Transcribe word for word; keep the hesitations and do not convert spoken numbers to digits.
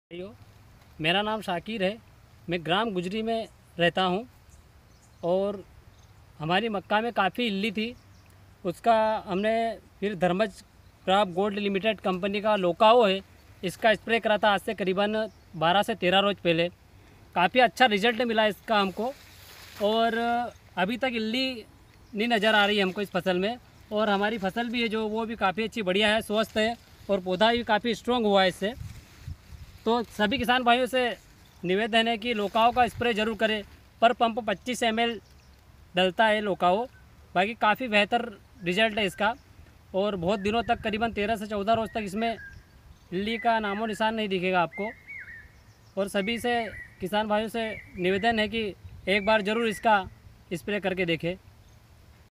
भाइयों, मेरा नाम शाकिर है। मैं ग्राम गुजरी में रहता हूँ और हमारी मक्का में काफ़ी इल्ली थी। उसका हमने फिर Dharmaj crop gold limited company का लोकाओ है, इसका स्प्रे करा था आज से करीबन बारह से तेरह रोज़ पहले। काफ़ी अच्छा रिजल्ट मिला इसका हमको और अभी तक इल्ली नहीं नज़र आ रही है हमको इस फसल में। और हमारी फसल भी है जो वो भी काफ़ी अच्छी बढ़िया है, स्वस्थ है और पौधा भी काफ़ी स्ट्रॉन्ग हुआ है इससे। तो सभी किसान भाइयों से निवेदन है कि लोकाओ का स्प्रे ज़रूर करें। पर पंप पच्चीस एम एल डलता है लोकाओ। बाकी काफ़ी बेहतर रिजल्ट है इसका और बहुत दिनों तक करीबन तेरह से चौदह रोज़ तक इसमें इल्ली का नामो निशान नहीं दिखेगा आपको। और सभी से किसान भाइयों से निवेदन है कि एक बार ज़रूर इसका स्प्रे करके देखें।